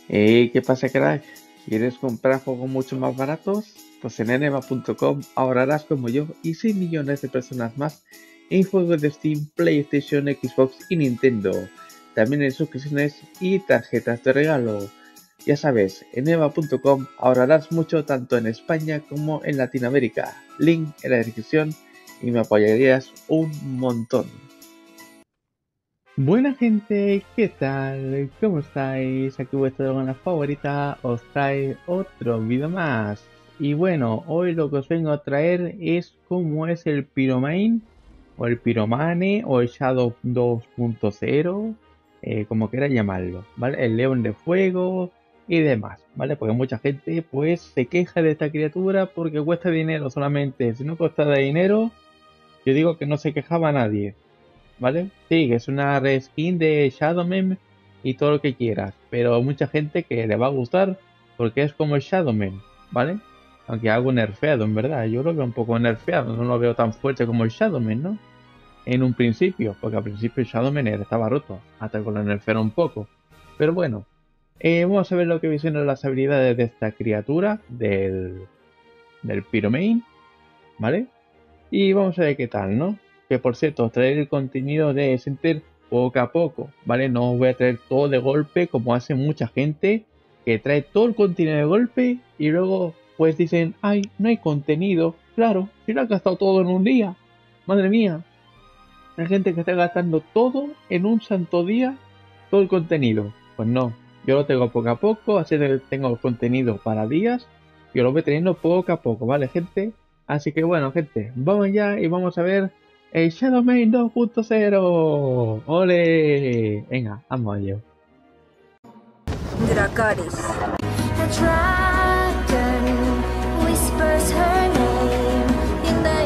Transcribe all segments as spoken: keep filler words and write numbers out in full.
Hey, ¿qué pasa, crack? ¿Quieres comprar juegos mucho más baratos? Pues en eneba punto com ahorrarás como yo y seis millones de personas más en juegos de Steam, PlayStation, Xbox y Nintendo. También en suscripciones y tarjetas de regalo. Ya sabes, en eneba punto com ahorrarás mucho tanto en España como en Latinoamérica. Link en la descripción y me apoyarías un montón. Buena gente, ¿qué tal? ¿Cómo estáis? Aquí vuestra dragona favorita os trae otro vídeo más. Y bueno, hoy lo que os vengo a traer es cómo es el Pyromane, o el Pyromane, o el Shadow dos punto cero, eh, como queráis llamarlo, ¿vale? El León de Fuego y demás, ¿vale? Porque mucha gente pues se queja de esta criatura porque cuesta dinero solamente. Si no costara dinero, yo digo que no se quejaba nadie. ¿Vale? Sí, que es una reskin de Shadowman y todo lo que quieras, pero hay mucha gente que le va a gustar porque es como el Shadowman, ¿vale? Aunque algo nerfeado, en verdad. Yo lo veo un poco nerfeado, no lo veo tan fuerte como el Shadowman, ¿no? En un principio, porque al principio el Shadowman estaba roto, hasta que lo nerfearon un poco. Pero bueno, eh, vamos a ver lo que vienen las habilidades de esta criatura, del, del Pyromane, ¿vale? Y vamos a ver qué tal, ¿no? Que por cierto, traer el contenido de Center poco a poco, ¿vale? No os voy a traer todo de golpe como hace mucha gente que trae todo el contenido de golpe y luego pues dicen, ay, no hay contenido. Claro, si lo has gastado todo en un día. Madre mía, hay gente que está gastando todo en un santo día, todo el contenido. Pues no, yo lo tengo poco a poco, así que tengo contenido para días, yo lo voy teniendo poco a poco, ¿vale, gente? Así que bueno, gente, vamos ya y vamos a ver el Shadowmane dos punto cero. ¡Ole! Venga, vamos a ello. Dracarys. The dragon whispers her name in the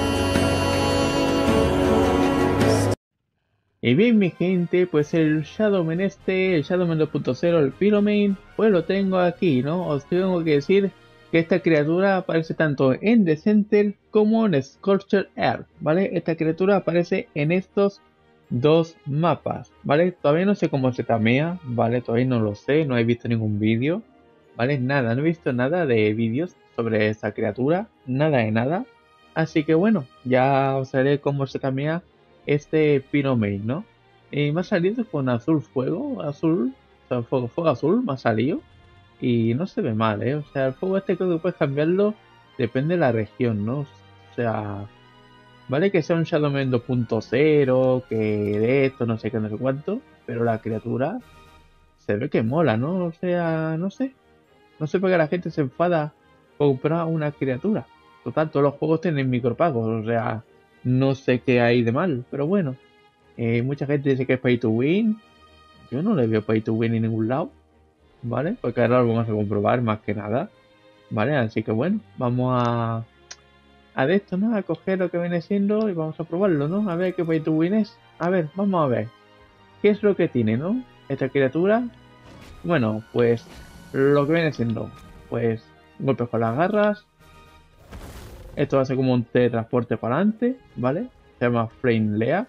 east. Y bien, mi gente, pues el Shadowman este, el Shadowman dos punto cero, el Pyromane, pues lo tengo aquí, ¿no? Os tengo que decir que esta criatura aparece tanto en The Center como en Scorched Earth, ¿vale? Esta criatura aparece en estos dos mapas, ¿vale? Todavía no sé cómo se tamea, ¿vale? Todavía no lo sé, no he visto ningún vídeo, ¿vale? Nada, no he visto nada de vídeos sobre esta criatura, nada de nada. Así que bueno, ya os haré cómo se tamea este Pyromane, ¿no? Y me ha salido con azul fuego, azul, o sea, fuego, fuego azul, me ha salido. Y no se ve mal, ¿eh? O sea, el fuego este creo que puedes cambiarlo, depende de la región, ¿no? O sea, vale que sea un Shadowman dos punto cero, que de esto, no sé qué, no sé cuánto, pero la criatura se ve que mola, ¿no? O sea, no sé. No sé por qué la gente se enfada por comprar una criatura. Total, todos los juegos tienen micropagos, o sea, no sé qué hay de mal, pero bueno. Eh, mucha gente dice que es pay to win. Yo no le veo pay to win en ningún lado, ¿vale? Porque ahora lo vamos a comprobar más que nada, ¿vale? Así que bueno, vamos a, a de esto, ¿no? A coger lo que viene siendo y vamos a probarlo, ¿no? A ver qué pay to win es. A ver, vamos a ver. ¿Qué es lo que tiene, no? Esta criatura. Bueno, pues lo que viene siendo, pues golpes con las garras. Esto va a ser como un teletransporte para adelante, ¿vale? Se llama Flame Lea.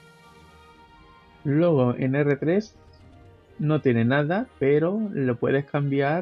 Luego en R tres no tiene nada, pero lo puedes cambiar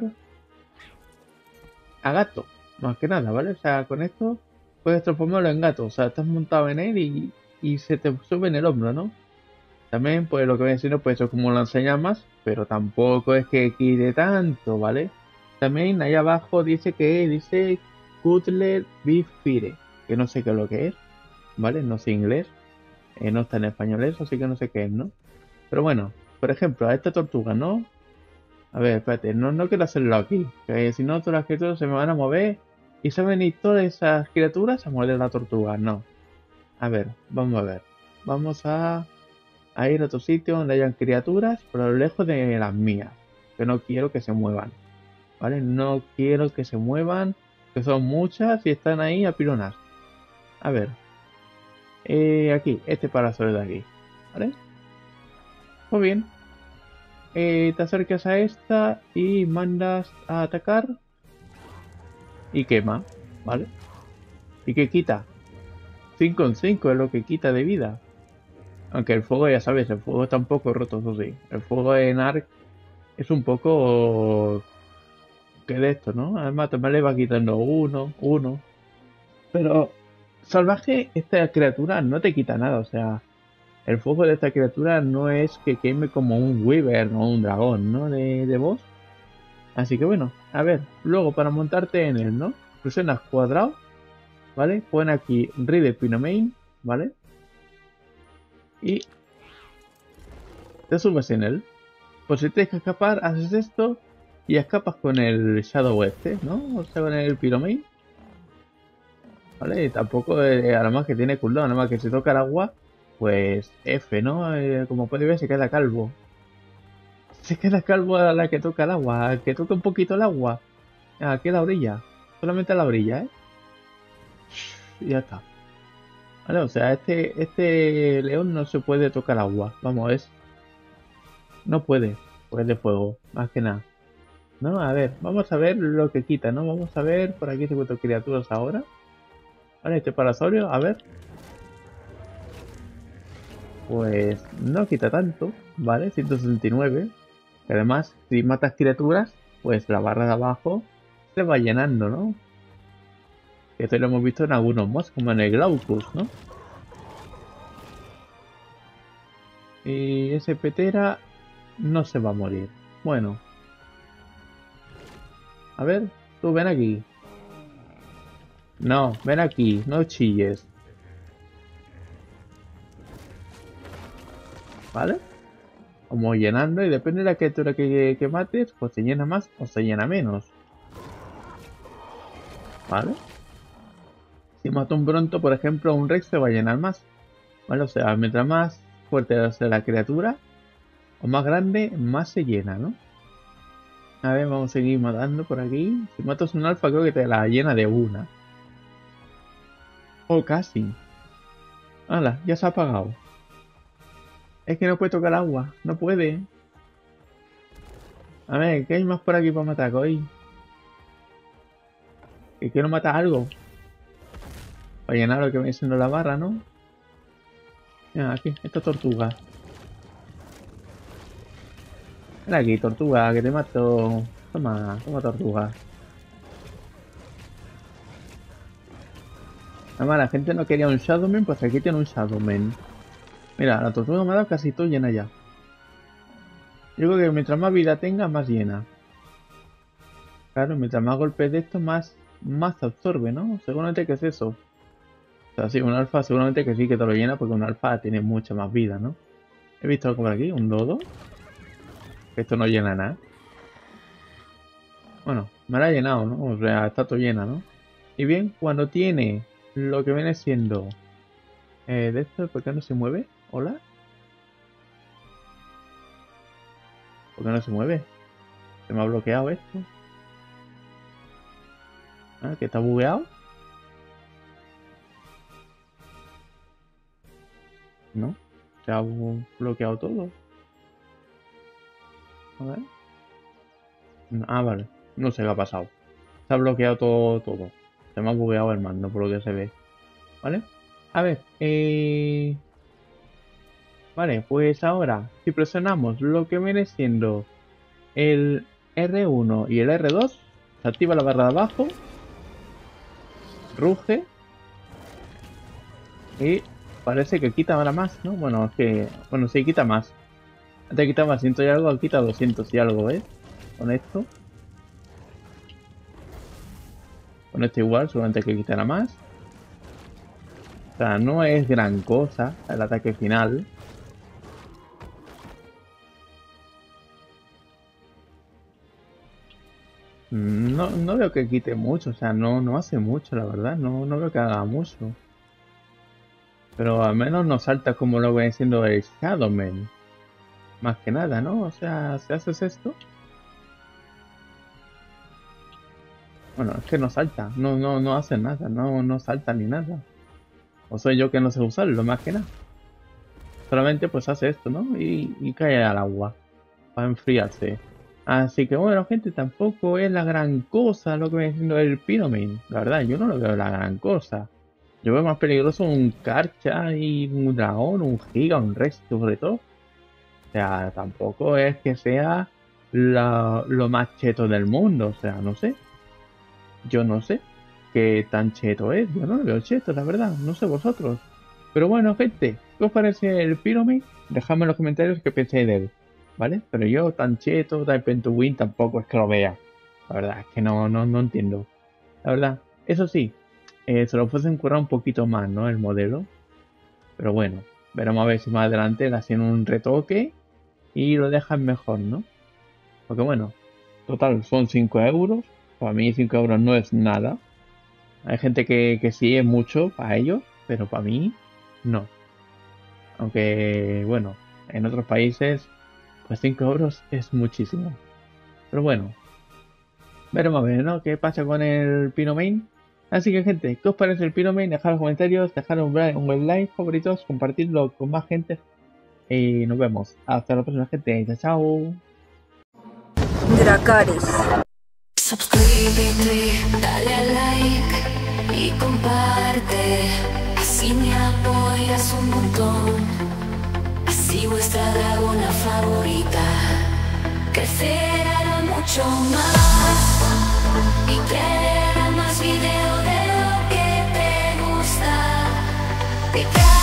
a gato, más que nada, ¿vale? O sea, con esto puedes transformarlo en gato, o sea, estás montado en él y, y se te sube en el hombro, ¿no? También, pues lo que viene siendo, pues eso es como lanzallamas, pero tampoco es que quite tanto, ¿vale? También ahí abajo dice que dice Cutler Beef Fire, que no sé qué es lo que es, ¿vale? No sé inglés, eh, no está en español eso, así que no sé qué es, ¿no? Pero bueno, por ejemplo, a esta tortuga, ¿no? A ver, espérate, no, no quiero hacerlo aquí, que si no todas las criaturas se me van a mover y se van a venir todas esas criaturas a morder la tortuga, no. A ver, vamos a ver, vamos a, a ir a otro sitio donde hayan criaturas, pero lejos de las mías, que no quiero que se muevan, ¿vale? No quiero que se muevan, que son muchas y están ahí a pironar. A ver, eh, aquí, este parasol de aquí, ¿vale? Pues bien. Eh, te acercas a esta y mandas a atacar y quema, ¿vale? ¿Y qué quita? cinco en cinco es lo que quita de vida. Aunque el fuego, ya sabes, el fuego está un poco roto, eso sí. El fuego en Ark es un poco que de esto, ¿no? Además también le va quitando uno, uno. Pero salvaje, esta criatura no te quita nada, o sea, el fuego de esta criatura no es que queme como un Wyvern o un dragón, ¿no? De, de boss. Así que bueno, a ver, luego para montarte en él, ¿no? Presionas cuadrado, ¿vale? Pon aquí Ride Pinomain, ¿vale? Y te subes en él. Pues si tienes que escapar, haces esto y escapas con el Shadow este, ¿no? O sea, con el Pinomain. ¿Vale? Y tampoco, eh, además que tiene cooldown, nada más que si toca el agua, pues F, ¿no? Eh, como puedes ver, se queda calvo. Se queda calvo a la que toca el agua, al que toca un poquito el agua. Aquí a la orilla, solamente a la orilla, ¿eh? Y ya está. Vale, o sea, este, este león no se puede tocar agua. Vamos, es. No puede. Pues de fuego, más que nada. No, a ver, vamos a ver lo que quita, ¿no? Vamos a ver, por aquí se encuentran criaturas ahora. Vale, este parasaurio, a ver. Pues no quita tanto, ¿vale? ciento sesenta y nueve. Que además, si matas criaturas, pues la barra de abajo se va llenando, ¿no? Esto lo hemos visto en algunos mods, como en el Glaucus, ¿no? Y ese petera no se va a morir. Bueno. A ver, tú ven aquí. No, ven aquí, no chilles. ¿Vale? Como llenando y depende de la criatura que, que mates, pues se llena más o se llena menos. ¿Vale? Si mato un Bronto, por ejemplo, un Rex se va a llenar más. ¿Vale? O sea, mientras más fuerte sea la criatura, o más grande, más se llena, ¿no? A ver, vamos a seguir matando por aquí. Si matas un alfa, creo que te la llena de una. O casi. ¡Hala! Ya se ha apagado. Es que no puede tocar agua. No puede. A ver, ¿qué hay más por aquí para matar hoy? Que quiero matar algo. Para llenar lo que viene siendo la barra, ¿no? Mira, aquí, esta tortuga. Ven aquí, tortuga, que te mato. Toma, toma tortuga. Además, la gente no quería un Shadowman, pues aquí tiene un Shadowman. Mira, la tortuga me ha dado casi todo llena ya. Yo creo que mientras más vida tenga, más llena. Claro, mientras más golpes de esto, más, más absorbe, ¿no? Seguramente que es eso. O sea, sí, un alfa seguramente que sí que te lo llena porque un alfa tiene mucha más vida, ¿no? He visto algo por aquí, un dodo. Esto no llena nada. Bueno, me la ha llenado, ¿no? O sea, está todo llena, ¿no? Y bien, cuando tiene lo que viene siendo... Eh, de esto, ¿por qué no se mueve? ¿Hola? ¿Por qué no se mueve? Se me ha bloqueado esto. Ah, que está bugueado. No, se ha bu- bloqueado todo. A ver. Ah, vale. No sé qué ha pasado. Se ha bloqueado todo, todo. Se me ha bugueado el mando, por lo que se ve. ¿Vale? A ver, eh... Vale, pues ahora, si presionamos lo que viene siendo el R uno y el R dos, se activa la barra de abajo, ruge y parece que quita ahora más, ¿no? Bueno, es que... Bueno, sí, quita más. Antes quitaba ciento y algo, quita doscientos y algo, ¿ves? Con esto. Con esto igual, solamente que quitará más. O sea, no es gran cosa el ataque final. No, no veo que quite mucho, o sea, no, no hace mucho, la verdad. No, no veo que haga mucho. Pero al menos no salta como lo viene siendo el Shadowman. Más que nada, ¿no? O sea, si haces esto... Bueno, es que no salta, no, no, no hace nada, no, no salta ni nada. O soy yo que no sé usarlo, más que nada. Solamente pues hace esto, ¿no? Y, y cae al agua para enfriarse. Así que bueno, gente, tampoco es la gran cosa lo que viene siendo el Pinomain. La verdad, yo no lo veo la gran cosa. Yo veo más peligroso un Karcha y un dragón, un Giga, un Rex sobre todo. O sea, tampoco es que sea la, lo más cheto del mundo, o sea, no sé. Yo no sé qué tan cheto es, yo no lo veo cheto, la verdad, no sé vosotros. Pero bueno, gente, ¿qué os parece el Pyramid? Dejadme en los comentarios qué pensáis de él, ¿vale? Pero yo tan cheto, tan pen to win tampoco es que lo vea. La verdad es que no, no, no entiendo. La verdad, eso sí, eh, se lo fuesen currar un poquito más, ¿no? El modelo. Pero bueno, veremos a ver si más adelante le hacen un retoque y lo dejan mejor, ¿no? Porque bueno, total, son cinco euros. Para mí cinco euros no es nada. Hay gente que, que sí es mucho para ellos, pero para mí no. Aunque bueno, en otros países pues cinco euros es muchísimo. Pero bueno, veremos a ver, ¿no? ¿Qué pasa con el Pinomain? Así que gente, ¿qué os parece el Pinomain? Dejad en los comentarios, dejad un, bra- un buen like, favoritos, compartidlo con más gente. Y nos vemos. Hasta la próxima gente. Chao, chao. Dracaris. Suscríbete, dale a like y comparte, así me apoyas un montón, así vuestra dragona favorita crecerá mucho más y traerá más video de lo que te gusta. Te